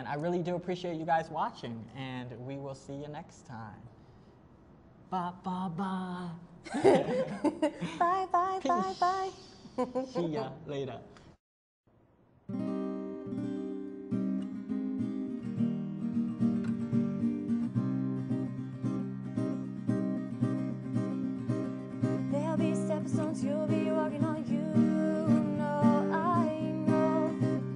And I really do appreciate you guys watching, and we will see you next time. Bye, bye, bye. Bye, bye, bye, bye. See ya later. There'll be stepstones you'll be walking on, you know, I know.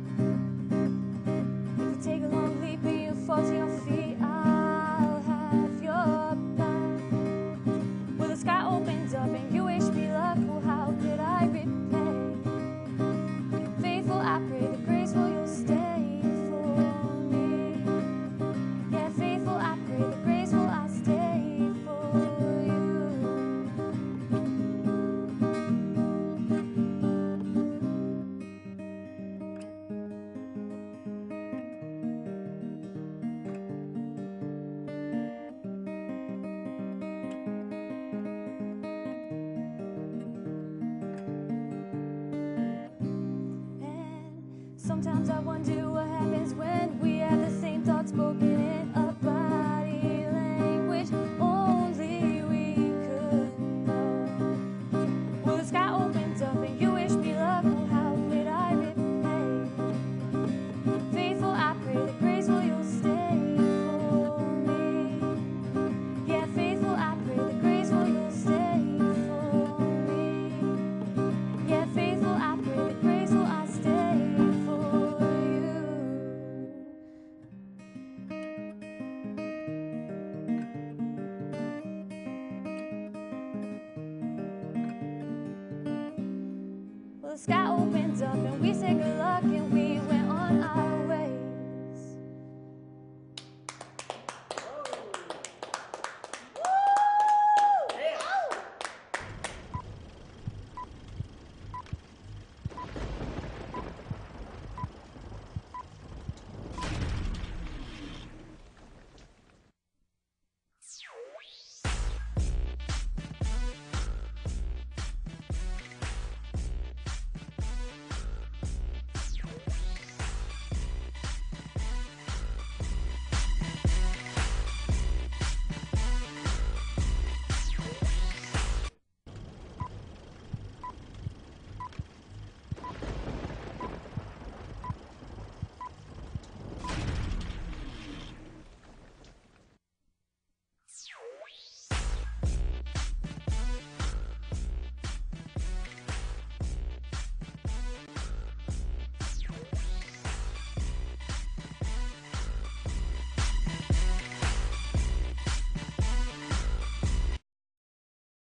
If you take a long leap and you fall to your feet, I'll have your back. Well, the sky opens up and you wish me luck, well, how could I repay? Faithful, I pray the graceful you'll stay for me. Yeah, faithful, I pray the graceful I'll stay for you. Sometimes I wonder what happens when we have the same thoughts spoken in a body language only we could know. Well, the sky opens up and you wish me luck, well, how could I repay? Faithful, I pray the graceful you'll stay for me. Yeah, faithful, I pray the graceful you'll stay for me. Yeah, faithful, I pray the graceful I'll stay for you. Well, the sky opens up and we say goodbye.